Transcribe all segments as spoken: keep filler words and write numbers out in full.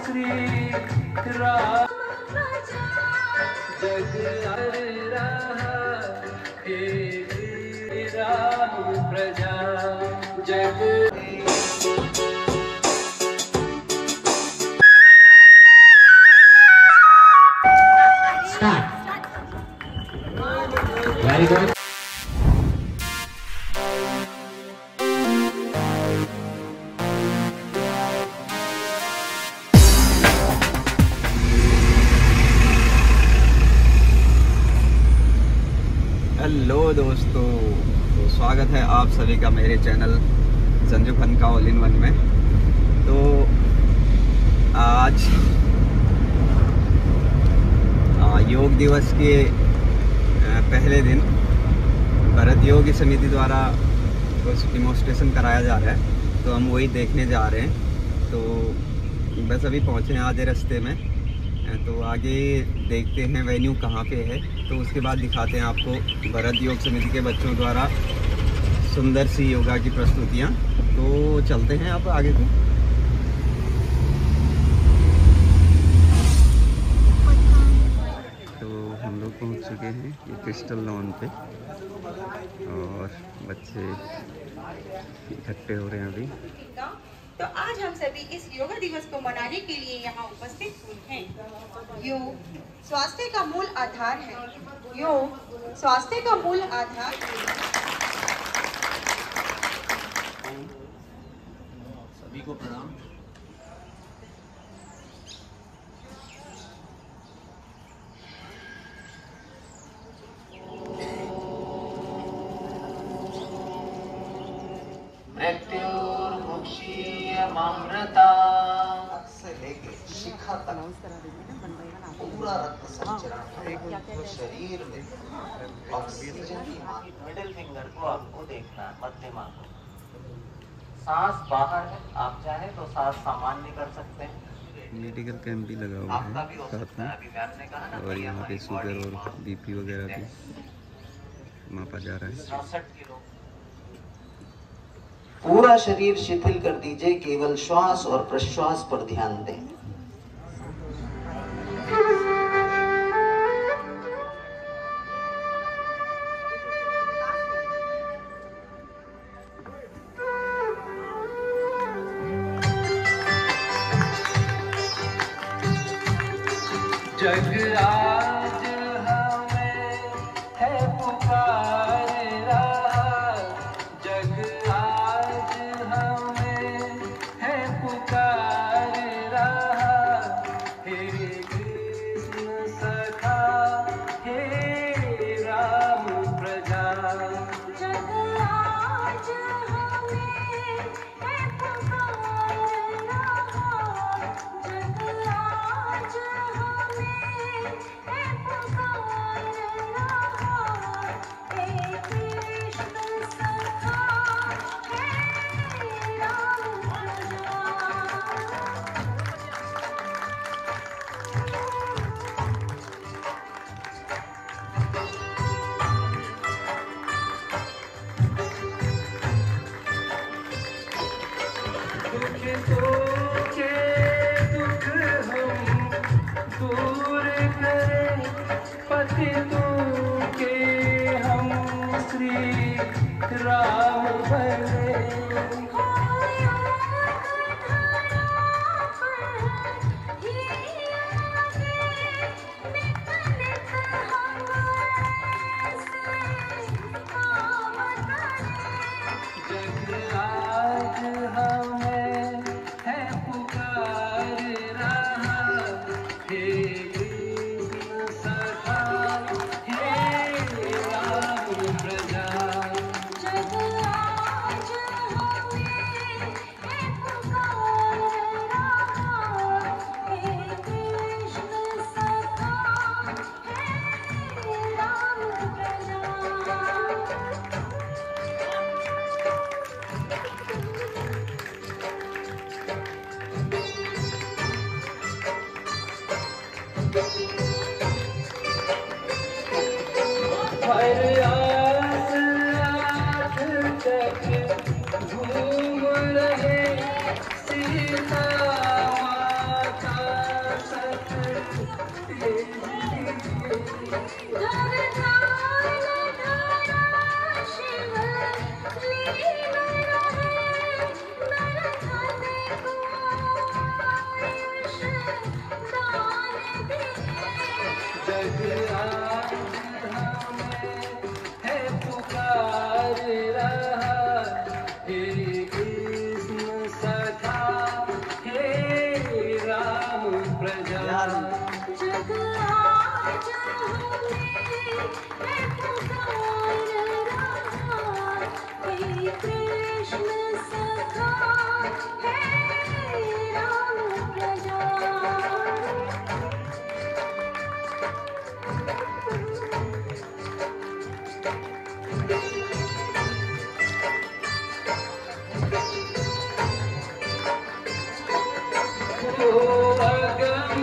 श्री राम जग रहा हे राम प्रजा जग। Very good. Hello दोस्तों, तो स्वागत है आप सभी का मेरे चैनल संजू खान का ऑल इन वन में। तो आज योग दिवस के पहले दिन भरत योग समिति द्वारा कुछ डिमोन्स्ट्रेशन कराया जा रहा है, तो हम वही देखने जा रहे हैं। तो बस अभी पहुँचे हैं आधे रास्ते में, तो आगे देखते हैं वेन्यू कहाँ पे है, तो उसके बाद दिखाते हैं आपको भरत योग समिति के बच्चों द्वारा सुंदर सी योगा की प्रस्तुतियाँ। तो चलते हैं आप आगे को। तो हम लोग पहुँच चुके हैं ये क्रिस्टल लॉन पे और बच्चे इकट्ठे हो रहे हैं अभी। तो आज हम सभी इस योगा दिवस को मनाने के लिए यहाँ उपस्थित हुए हैं। योग स्वास्थ्य का मूल आधार है। योग स्वास्थ्य का मूल आधार सभी को प्रणाम। मृत्युर्मुक्षीयमामृता से लेके शिखा तक पूरा रक्त संचरण तो शरीर में ऑक्सीजन की मात्रा। मिडिल फिंगर को आपको देखना है, मध्यमा को। सांस बाहर है, आप चाहे तो सांस सामान्य कर सकते हैं। मेडिकल कैंप भी लगा हुआ आपका भी है हो साथ सकता है, अभी मैम ने कहा ना, में, और यहाँ पे शुगर और बीपी वगैरह भी मापा जा रहा है। चौसठ किलो। पूरा शरीर शिथिल कर दीजिए, केवल श्वास और प्रश्वास पर ध्यान दें। जग आज हमें है पुकार रहा, जग आज हमें है पुकार रहा। हे कृष्ण सखा हे राम प्रजा जग आज हमें है पुकार रहा, जग आज हमें है हो अगम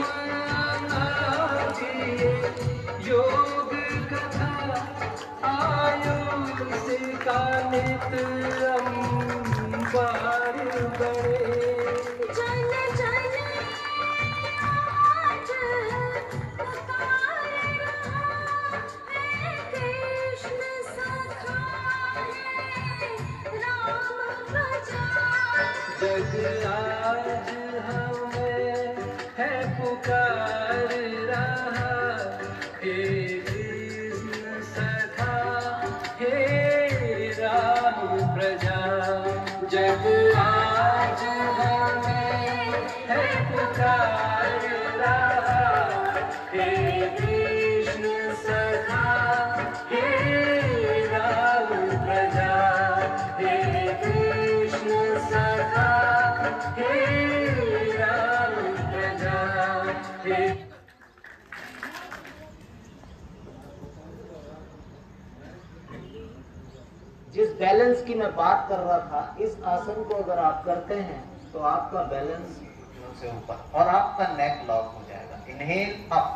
अनादि योग कथा आयुष का नित अंबार बड़े। जन जन आज पुकार रहा है कृष्ण सखा है राम प्रजा। जग आज हमें है पुकार रहा, हे कृष्ण सखा हे राम प्रजा। जग आज हमें है पुकार रहा, हे कृष्ण सखा हे राम प्रजा। हे कृष्ण सखा हे राम प्रजा। हे जिस बैलेंस की मैं बात कर रहा था, इस आसन को अगर आप करते हैं तो आपका बैलेंस से ऊपर और आपका नेक लॉक हो जाएगा। इनहेल अप,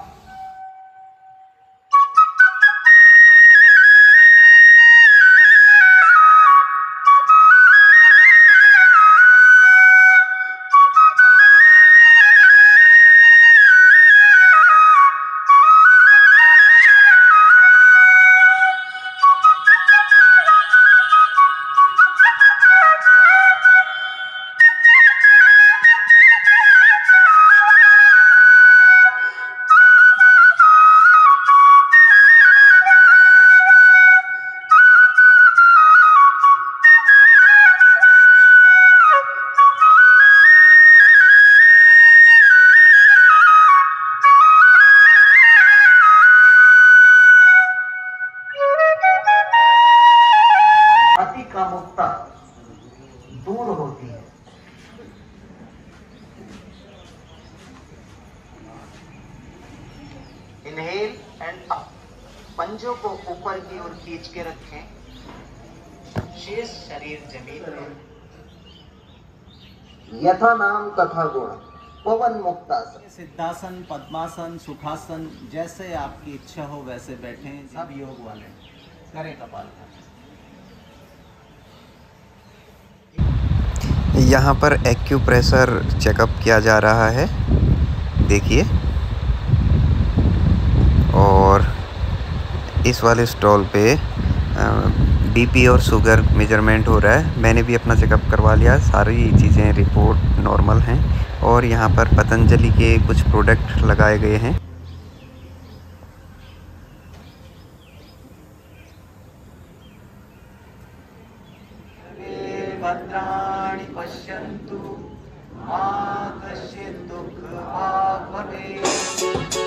अति कामुकता दूर होती है। इनहेल एंड अप, पंजों को ऊपर की ओर खींच के रखें, शेष शरीर जमीन में। यथा नाम तथा गुण, पवन मुक्तासन। सिद्धासन, पद्मासन, सुखासन, जैसे आपकी इच्छा हो वैसे बैठें। सब योग वाले करें कपालभाति। यहाँ पर एक्यूप्रेशर चेकअप किया जा रहा है, देखिए। और इस वाले स्टॉल पे बीपी और शुगर मेजरमेंट हो रहा है। मैंने भी अपना चेकअप करवा लिया, सारी चीज़ें रिपोर्ट नॉर्मल हैं। और यहाँ पर पतंजलि के कुछ प्रोडक्ट लगाए गए हैं। भद्राणि पश्यन्तु मा कश्चित् दुःखभाग् भवेत्।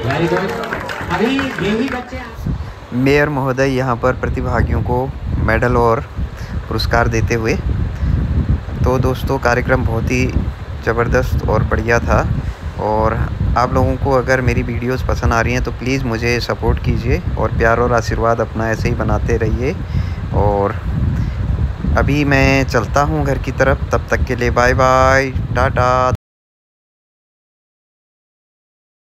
Very good. अभी ये ही बच्चे मेयर महोदय यहाँ पर प्रतिभागियों को मेडल और पुरस्कार देते हुए। तो दोस्तों कार्यक्रम बहुत ही ज़बरदस्त और बढ़िया था, और आप लोगों को अगर मेरी वीडियोस पसंद आ रही हैं तो प्लीज़ मुझे सपोर्ट कीजिए और प्यार और आशीर्वाद अपना ऐसे ही बनाते रहिए। और अभी मैं चलता हूँ घर की तरफ, तब तक के लिए बाय बाय, टाटा।